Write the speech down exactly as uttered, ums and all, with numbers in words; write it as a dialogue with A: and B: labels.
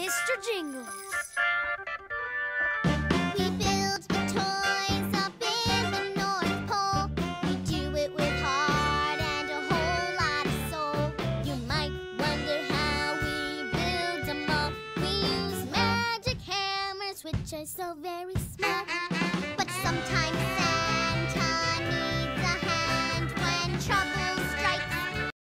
A: Mister Jingles.
B: We build the toys up in the North Pole. We do it with heart and a whole lot of soul. You might wonder how we build them all. We use magic hammers, which are so very small. But sometimes